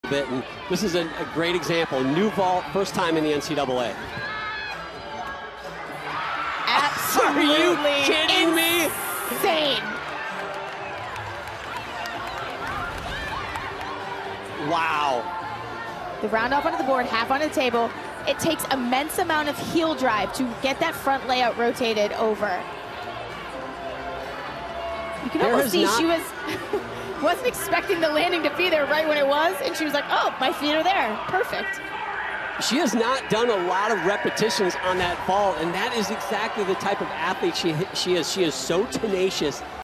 bit, and this is a great example. New vault, first time in the NCAA. Absolutely. Are you kidding me? Insane. Wow. The round off onto the board, half onto the table. It takes immense amount of heel drive to get that front layout rotated over. You can almost see she wasn't expecting the landing to be there right when it was, and she was like, oh, my feet are there. Perfect. She has not done a lot of repetitions on that vault, and that is exactly the type of athlete she is. She is so tenacious